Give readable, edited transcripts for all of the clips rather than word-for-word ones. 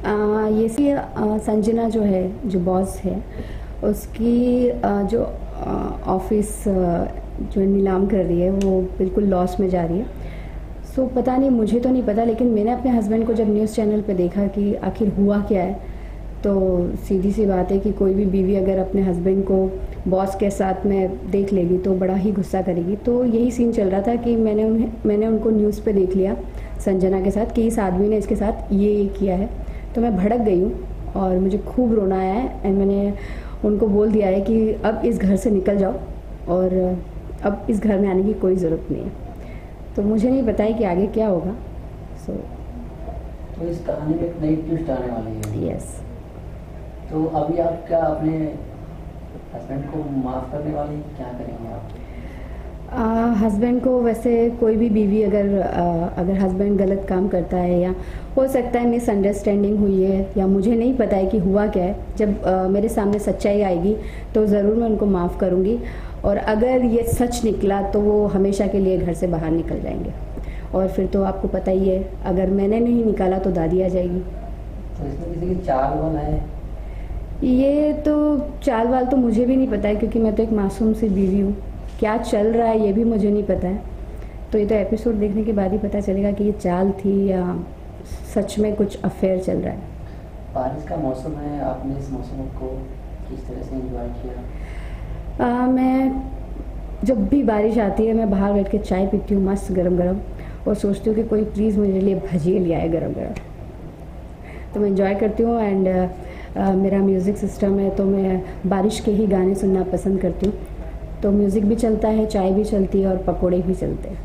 ये सी संजना जो है, जो बॉस है, उसकी जो ऑफिस जो नीलाम कर रही है वो बिल्कुल लॉस में जा रही है। सो पता नहीं, मुझे तो नहीं पता, लेकिन मैंने अपने हस्बैंड को जब न्यूज़ चैनल पे देखा कि आखिर हुआ क्या है, तो सीधी सी बात है कि कोई भी बीवी अगर अपने हस्बैंड को बॉस के साथ में देख लेगी तो बड़ा ही गुस्सा करेगी। तो यही सीन चल रहा था कि मैंने उनको न्यूज़ पे देख लिया संजना के साथ कि इस आदमी ने इसके साथ ये किया है। तो मैं भड़क गई हूँ और मुझे खूब रोना आया है एंड मैंने उनको बोल दिया है कि अब इस घर से निकल जाओ और अब इस घर में आने की कोई ज़रूरत नहीं है। तो मुझे नहीं पता है कि आगे क्या होगा। तो इस कहानी में एक नई ट्विस्ट आने वाली है। यस। तो अभी आप क्या अपने हस्बैंड को माफ़ करने वाली हैं? क्या करेंगे आप? हस्बैंड को वैसे कोई भी बीवी अगर हस्बैंड गलत काम करता है या हो सकता है मिसअंडरस्टैंडिंग हुई है या मुझे नहीं पता है कि हुआ क्या है, जब मेरे सामने सच्चाई आएगी तो ज़रूर मैं उनको माफ़ करूँगी। और अगर ये सच निकला तो वो हमेशा के लिए घर से बाहर निकल जाएंगे और फिर तो आपको पता ही है, अगर मैंने नहीं निकाला तो दादी आ जाएगी। तो इसमें किसी की चाल वाल है? ये तो चाल वाल तो मुझे भी नहीं पता है, क्योंकि मैं तो एक मासूम सी बीवी हूँ। क्या चल रहा है ये भी मुझे नहीं पता है। तो ये तो एपिसोड देखने के बाद ही पता चलेगा कि ये चाल थी या सच में कुछ अफेयर चल रहा है। बारिश का मौसम है, आपने इस मौसम को किस तरह से एंजॉय किया? मैं जब भी बारिश आती है मैं बाहर बैठ के चाय पीती हूँ मस्त गरम गरम, और सोचती हूँ कि कोई प्लीज़ मेरे लिए भजिए ले आए गरम गरम। तो मैं एंजॉय करती हूँ एंड मेरा म्यूज़िक सिस्टम है तो मैं बारिश के ही गाने सुनना पसंद करती हूँ। तो म्यूज़िक भी चलता है, चाय भी चलती है और पकोड़े भी चलते हैं।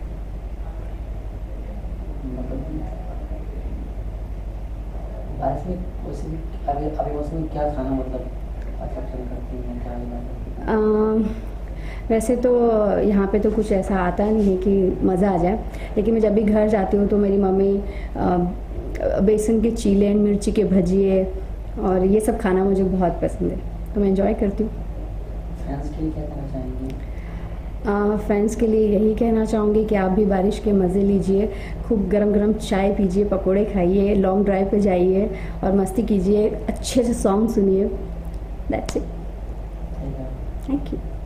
बारिश में अभी मौसम में क्या खाना मतलब अच्छा पसंद करती हैं, क्या नहीं? वैसे तो यहाँ पे तो कुछ ऐसा आता नहीं है कि मज़ा आ जाए, लेकिन मैं जब भी घर जाती हूँ तो मेरी मम्मी बेसन के चीले एंड मिर्ची के भजिए और ये सब खाना मुझे बहुत पसंद है, तो मैं एंजॉय करती हूँ। फ्रेंड्स के लिए क्या कहना चाहेंगी? फ्रेंड्स के लिए यही कहना चाहूँगी कि आप भी बारिश के मज़े लीजिए, खूब गरम गरम चाय पीजिए, पकोड़े खाइए, लॉन्ग ड्राइव पे जाइए और मस्ती कीजिए, अच्छे से सॉन्ग सुनिए। That's it. Thank you.